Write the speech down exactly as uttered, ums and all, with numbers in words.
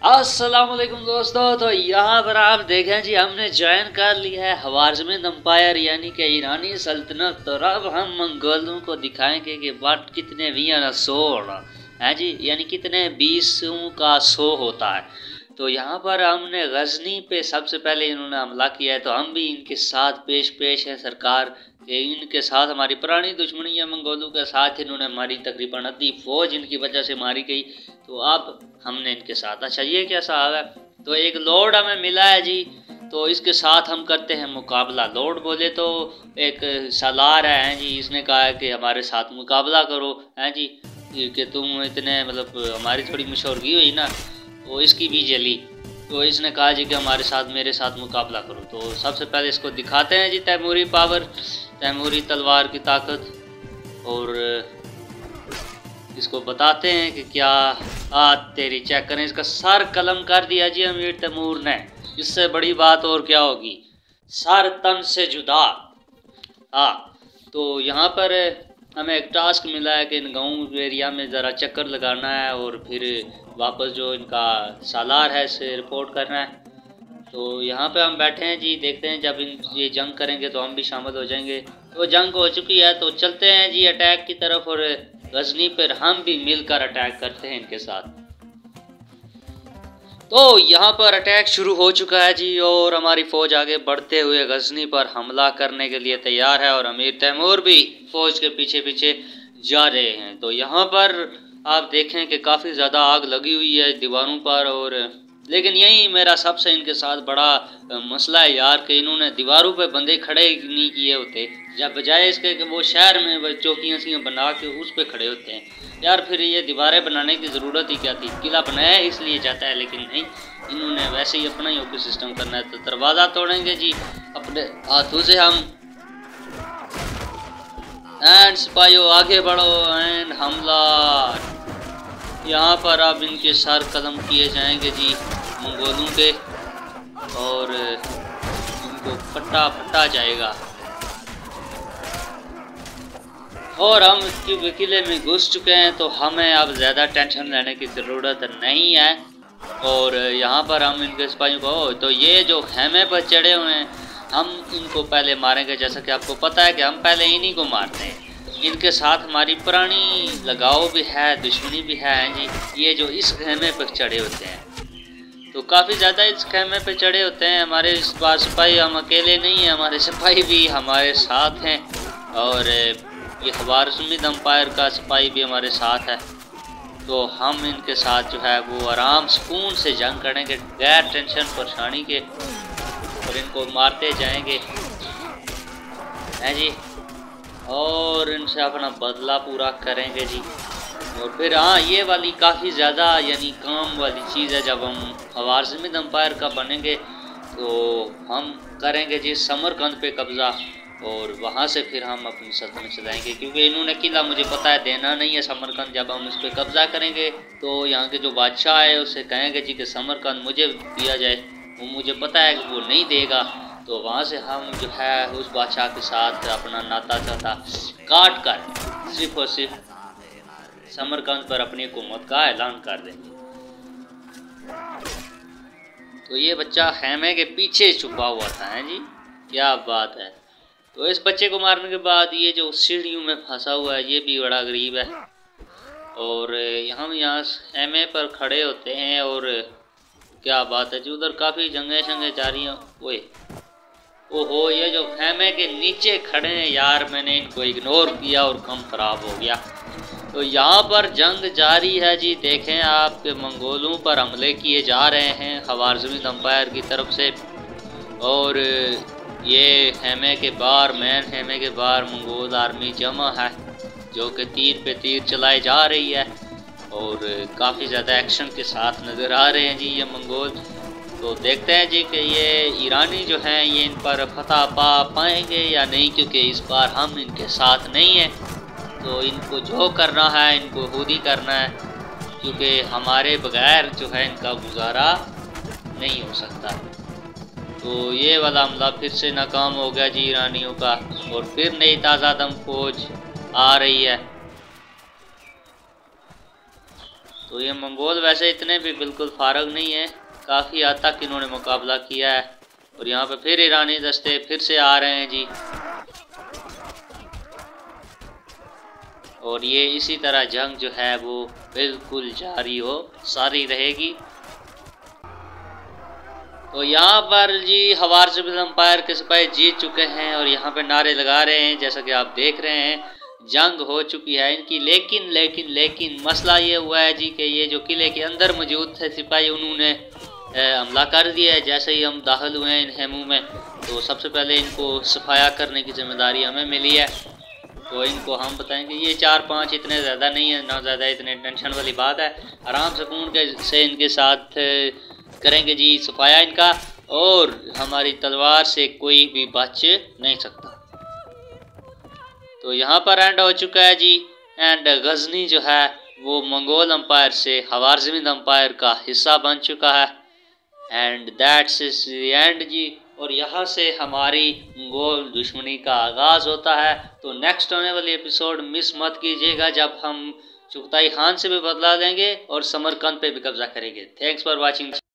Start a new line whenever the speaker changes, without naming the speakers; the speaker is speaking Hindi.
अस्सलामुअलैकुम दोस्तों। तो यहाँ पर आप देखें जी, हमने ज्वाइन कर लिया है ख्वारिज़्मिद एम्पायर यानी कि ईरानी सल्तनत। तो अब हम मंगोलों को दिखाएंगे कि वाट कितने वियन सौ है जी, यानी कितने बीसों का सौ होता है। तो यहाँ पर हमने गजनी पे सबसे पहले इन्होंने हमला किया है, तो हम भी इनके साथ पेश पेश है सरकार। इनके साथ हमारी पुरानी दुश्मनी है मंगोलों के साथ। इन्होंने हमारी तकरीबन आधी फौज इनकी वजह से मारी गई। तो अब हमने इनके साथ, अच्छा ये क्या साहब है, तो एक लॉर्ड हमें मिला है जी। तो इसके साथ हम करते हैं मुकाबला। लॉर्ड बोले तो एक सालार है जी, इसने कहा है कि हमारे साथ मुकाबला करो हैं जी, कि तुम इतने मतलब हमारी थोड़ी मशहूरगी हुई ना, तो इसकी भी जली। तो इसने कहा जी कि हमारे साथ मेरे साथ मुकाबला करो। तो सबसे पहले इसको दिखाते हैं जी तैमूरी पावर, तैमूरी तलवार की ताकत, और इसको बताते हैं कि क्या आ तेरी चेक करें। इसका सर कलम कर दिया जी अमीर तैमूर ने। इससे बड़ी बात और क्या होगी, सर तन से जुदा। हाँ, तो यहाँ पर हमें एक टास्क मिला है कि इन गाँव एरिया में ज़रा चक्कर लगाना है और फिर वापस जो इनका सालार है इसे रिपोर्ट करना है। तो यहाँ पे हम बैठे हैं जी, देखते हैं जब इन ये जंग करेंगे तो हम भी शामिल हो जाएंगे। तो जंग हो चुकी है, तो चलते हैं जी अटैक की तरफ, और गजनी पर हम भी मिलकर अटैक करते हैं इनके साथ। तो यहाँ पर अटैक शुरू हो चुका है जी, और हमारी फ़ौज आगे बढ़ते हुए गजनी पर हमला करने के लिए तैयार है, और अमीर तैमूर भी फ़ौज के पीछे पीछे जा रहे हैं। तो यहाँ पर आप देखें कि काफ़ी ज़्यादा आग लगी हुई है दीवारों पर, और लेकिन यही मेरा सबसे इनके साथ बड़ा मसला है यार, कि इन्होंने दीवारों पे बंदे खड़े नहीं किए होते, जब बजाय इसके कि वो शहर में वो चौकियाँ सी बना के उस पर खड़े होते हैं यार। फिर ये दीवारें बनाने की ज़रूरत ही क्या थी, किला बनाया इसलिए जाता है, लेकिन नहीं, इन्होंने वैसे ही अपना ही ओके सिस्टम करना है। तो दरवाज़ा तोड़ेंगे जी अपने हाथों से हम। एंड सिपाहियों आगे बढ़ो, एंड हमला। यहाँ पर अब इनके सर कलम किए जाएंगे जी मंगोलों के, और इनको फटा फटा जाएगा। और हम इसकी किले में घुस चुके हैं, तो हमें अब ज़्यादा टेंशन लेने की ज़रूरत नहीं है। और यहाँ पर हम इनके सिपाहियों को, तो ये जो खेमे पर चढ़े हुए हैं हम इनको पहले मारेंगे। जैसा कि आपको पता है कि हम पहले इन्हीं को मारते हैं। इनके साथ हमारी पुरानी लगाव भी है, दुश्मनी भी है जी। ये जो इस खेमे पर चढ़े होते हैं, तो काफ़ी ज़्यादा इस खेमे पे चढ़े होते हैं। हमारे इस बार सिपाही हम अकेले नहीं हैं, हमारे सिपाही भी हमारे साथ हैं, और ये ख्वारिज़्मिद एम्पायर का सिपाही भी हमारे साथ है। तो हम इनके साथ जो है वो आराम सुकून से जंग करेंगे, गैर टेंशन परेशानी के, और इनको मारते जाएंगे हैं जी, और इनसे अपना बदला पूरा करेंगे जी। और फिर हाँ, ये वाली काफ़ी ज़्यादा यानी काम वाली चीज़ है, जब हम ख्वारिज़्मिद एम्पायर का बनेंगे तो हम करेंगे जी समरकंद पे कब्ज़ा, और वहाँ से फिर हम अपनी सल्तनत चलाएंगे। क्योंकि इन्होंने किला मुझे पता है देना नहीं है समरकंद। जब हम इस पर कब्ज़ा करेंगे तो यहाँ के जो बादशाह है उसे कहेंगे जी कि समरकंद मुझे दिया जाए, वो मुझे पता है कि वो नहीं देगा। तो वहाँ से हम जो है उस बादशाह के साथ अपना नाता चाता काट कर सिर्फ और सिर्फ समरकंद पर अपनी हुकूमत का ऐलान कर देंगे। तो ये बच्चा खेमे के पीछे छुपा हुआ था है जी, क्या बात है। तो इस बच्चे को मारने के बाद ये जो सीढ़ियों में फंसा हुआ है ये भी बड़ा गरीब है, और हम यहाँ खेमे पर खड़े होते हैं, और क्या बात है जी, उधर काफ़ी जंगे शंगे जा रही हैं। ओए ओहो, ये जो खेमे के नीचे खड़े हैं यार, मैंने इनको इग्नोर किया और काम ख़राब हो गया। तो यहाँ पर जंग जारी है जी, देखें आप के मंगोलों पर हमले किए जा रहे हैं ख्वारिज़्मिद एम्पायर की तरफ से, और ये खेमे के बाहर, मेन खेमे के बाहर मंगोल आर्मी जमा है जो कि तीर पे तीर चलाई जा रही है, और काफ़ी ज़्यादा एक्शन के साथ नज़र आ रहे हैं जी ये मंगोल। तो देखते हैं जी कि ये ईरानी जो हैं ये इन पर फतह पा पाएंगे या नहीं, क्योंकि इस बार हम इनके साथ नहीं हैं। तो इनको जो करना है इनको खुद ही करना है, क्योंकि हमारे बगैर जो है इनका गुजारा नहीं हो सकता। तो ये वाला हमला फिर से नाकाम हो गया जी ईरानियों का, और फिर नई ताज़ा दम फौज आ रही है। तो ये मंगोल वैसे इतने भी बिल्कुल फारग नहीं है, काफ़ी हद तक इन्होंने मुकाबला किया है। और यहाँ पे फिर ईरानी दस्ते फिर से आ रहे हैं जी, और ये इसी तरह जंग जो है वो बिल्कुल जारी हो सारी रहेगी। तो यहाँ पर जी हवारज़मिन एम्पायर के सिपाही जीत चुके हैं और यहाँ पे नारे लगा रहे हैं, जैसा कि आप देख रहे हैं जंग हो चुकी है इनकी। लेकिन लेकिन लेकिन मसला ये हुआ है जी कि ये जो किले के अंदर मौजूद थे सिपाही, उन्होंने हमला कर दिया है। जैसे ही हम दाखिल हुए हैं इन हेमों में, तो सबसे पहले इनको सफाया करने की जिम्मेदारी हमें मिली है। तो इनको हम बताएंगे, ये चार पांच इतने ज़्यादा नहीं है, ना ज़्यादा इतने टेंशन वाली बात है। आराम सुकून के से इनके साथ करेंगे जी सफाया इनका, और हमारी तलवार से कोई भी बच नहीं सकता। तो यहाँ पर एंड हो चुका है जी, एंड गजनी जो है वो मंगोल एम्पायर से हवारज़मिन एम्पायर का हिस्सा बन चुका है। And that's is the end जी। और यहाँ से हमारी मंगोल दुश्मनी का आगाज़ होता है। तो नेक्स्ट होने वाली एपिसोड मिस मत कीजिएगा, जब हम चुगताई खान से भी बदला लेंगे और समरकंद पे भी कब्जा करेंगे। Thanks for watching.